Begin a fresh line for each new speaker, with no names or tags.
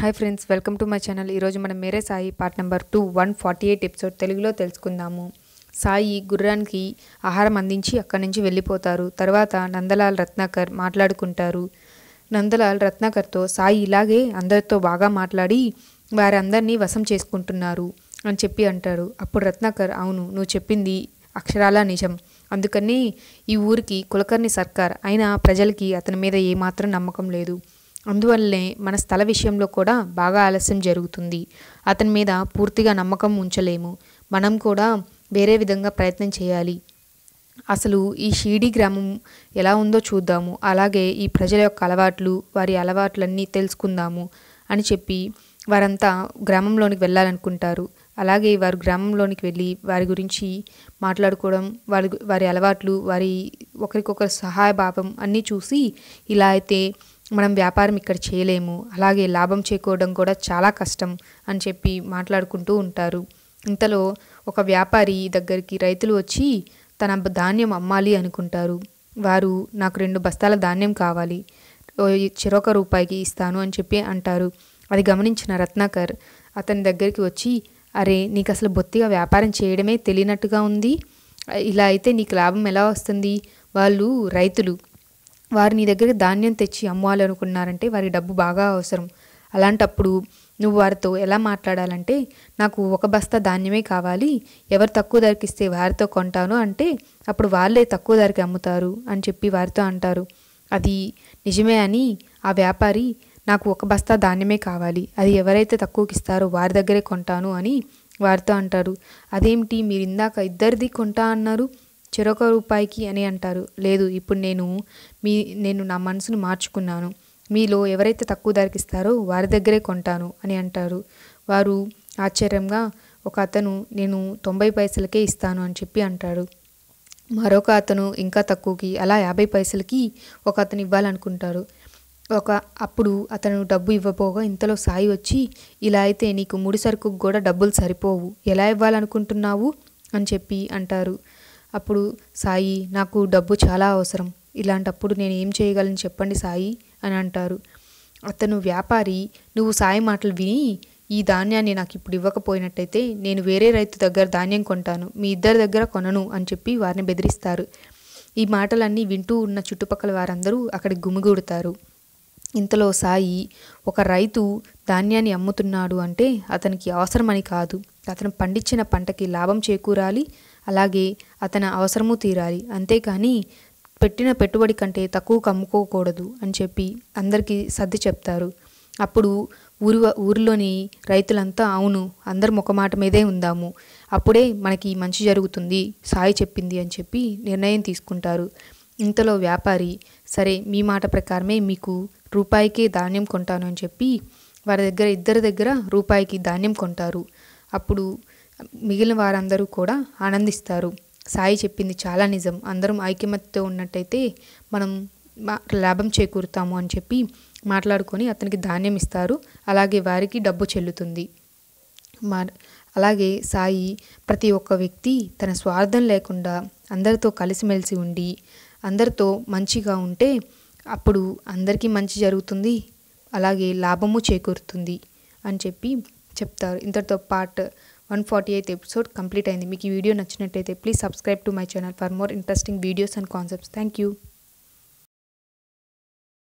Hi friends, welcome to my channel. ఈరోజు మనం Mere Sai part number 2 148 episode తెలుగులో తెలుసుకుందాము. సాయి గుర్రానికి ఆహారం అందించి అక్కడి నుంచి వెళ్ళిపోతారు. తర్వాత నందలాల్ రత్నాకర్ మాట్లాడుకుంటారు. నందలాల్ రత్నాకర్తో సాయి ఇలాగే అందరితో బాగా మాట్లాడి వారందరినీ వశం చేసుకుంటున్నారు అని చెప్పి అంటారు. అప్పుడు రత్నాకర్, అవును, నువ్వు చెప్పింది అక్షరాలా నిజం. అందుకని ఈ ఊరికి కులకర్ణి సర్కార్, అయినా ప్రజలకి అతని మీద ఏమాత్రం నమ్మకం లేదు. అందువల్లనే మన స్థల విషయంలో కూడా బాగా ఆలస్యం జరుగుతుంది. అతని మీద పూర్తిగా నమ్మకం ఉంచలేము. మనం కూడా వేరే విధంగా ప్రయత్నం చేయాలి. అసలు ఈ షీడీ గ్రామం ఎలా ఉందో చూద్దాము, అలాగే ఈ ప్రజల యొక్క అలవాట్లు, వారి అలవాట్లన్నీ తెలుసుకుందాము అని చెప్పి వారంతా గ్రామంలోనికి వెళ్ళాలనుకుంటారు. అలాగే వారు గ్రామంలోనికి వెళ్ళి వారి గురించి మాట్లాడుకోవడం, వారి అలవాట్లు, ఒకరికొకరు సహాయ భావం అన్నీ చూసి, ఇలా అయితే మనం వ్యాపారం ఇక్కడ చేయలేము, అలాగే లాభం చేకూరడం కూడా చాలా కష్టం అని చెప్పి మాట్లాడుకుంటూ ఉంటారు. ఇంతలో ఒక వ్యాపారి దగ్గరికి రైతులు వచ్చి తన ధాన్యం అమ్మాలి అనుకుంటారు. వారు, నాకు 2 బస్తాల ధాన్యం కావాలి, చెరొక రూపాయికి ఇస్తాను అని చెప్పి అంటారు. అది గమనించిన రత్నాకర్ అతని దగ్గరికి వచ్చి, అరే, నీకు అసలు బొత్తిగా వ్యాపారం చేయడమే తెలియనట్టుగా ఉంది. ఇలా అయితే నీకు లాభం ఎలా వస్తుంది? వాళ్ళు రైతులు, వారు నీ దగ్గర ధాన్యం తెచ్చి అమ్మాలనుకున్నారంటే వారి డబ్బు బాగా అవసరం. అలాంటప్పుడు నువ్వు వారితో ఎలా మాట్లాడాలంటే, నాకు 1 బస్తా ధాన్యమే కావాలి, ఎవరు తక్కువ ధరకి ఇస్తే వారితో కొంటాను అంటే అప్పుడు వాళ్ళే తక్కువ ధరకి అమ్ముతారు అని చెప్పి వారితో అంటారు. అది నిజమే అని ఆ వ్యాపారి, నాకు 1 బస్తా ధాన్యమే కావాలి, అది ఎవరైతే తక్కువకి ఇస్తారో వారి దగ్గరే కొంటాను అని వారితో అంటారు. అదేమిటి, మీరు ఇందాక ఇద్దరిది కొంటా అన్నారు, చెరొక రూపాయికి అని అంటారు. లేదు, ఇప్పుడు నేను నా మనసును మార్చుకున్నాను, మీలో ఎవరైతే తక్కువ ధరకి ఇస్తారో వారి దగ్గరే కొంటాను అని అంటారు. వారు ఆశ్చర్యంగా, ఒక అతను, నేను 90 పైసలకే ఇస్తాను అని చెప్పి అంటాడు. మరొక అతను ఇంకా తక్కువకి, అలా 50 పైసలకి ఒక అతను ఇవ్వాలనుకుంటారు. అప్పుడు అతను డబ్బు ఇవ్వబోగా ఇంతలో సాయి వచ్చి, ఇలా అయితే నీకు ముడి సరుకుకు కూడా డబ్బులు సరిపోవు, ఎలా ఇవ్వాలనుకుంటున్నావు అని చెప్పి అంటారు. అప్పుడు సాయి, నాకు డబ్బు చాలా అవసరం, ఇలాంటప్పుడు నేను ఏం చేయగలను చెప్పండి సాయి అని అంటారు. అతను వ్యాపారి, నువ్వు సాయి మాటలు విని ఈ ధాన్యాన్ని నాకు ఇప్పుడు ఇవ్వకపోయినట్టయితే నేను వేరే రైతు దగ్గర ధాన్యం కొంటాను, మీ ఇద్దరి దగ్గర కొనను అని చెప్పి వారిని బెదిరిస్తారు. ఈ మాటలన్నీ వింటూ ఉన్న చుట్టుపక్కల వారందరూ అక్కడికి గుమిగూడుతారు. ఇంతలో సాయి, ఒక రైతు ధాన్యాన్ని అమ్ముతున్నాడు అంటే అతనికి అవసరమని కాదు, అతను పండించిన పంటకి లాభం చేకూరాలి, అలాగే అతని అవసరము తీరాలి, అంతేకాని పెట్టిన పెట్టుబడి కంటే తక్కువకు అమ్ముకోకూడదు అని చెప్పి అందరికీ సర్ది చెప్తారు. అప్పుడు ఊరిలోని రైతులంతా, అవును, అందరు ముఖమాట మీదే ఉందాము, అప్పుడే మనకి మంచి జరుగుతుంది, సాయి చెప్పింది అని చెప్పి నిర్ణయం తీసుకుంటారు. ఇంతలో వ్యాపారి, సరే, మీ మాట ప్రకారమే మీకు రూపాయికే ధాన్యం కొంటాను అని చెప్పి ఇద్దరి దగ్గర రూపాయికి ధాన్యం కొంటారు. అప్పుడు మిగిలిన వారందరూ కూడా ఆనందిస్తారు. సాయి చెప్పింది చాలా నిజం, అందరం ఐకమత్యతో ఉన్నట్టయితే మనం లాభం చేకూరుతాము అని చెప్పి మాట్లాడుకొని అతనికి ధాన్యం ఇస్తారు. అలాగే వారికి డబ్బు చెల్లుతుంది. అలాగే సాయి, ప్రతి ఒక్క వ్యక్తి తన స్వార్థం లేకుండా అందరితో కలిసిమెలిసి ఉండి అందరితో మంచిగా ఉంటే అప్పుడు అందరికీ మంచి జరుగుతుంది, అలాగే లాభము చేకూరుతుంది అని చెప్పి చెప్తారు. ఇంతటితో పార్ట్ 148 ఎపిసోడ్ కంప్లీట్ అయింది. మీకు ఈ వీడియో నచ్చినట్టయితే please subscribe to my channel for more interesting videos and concepts. Thank you.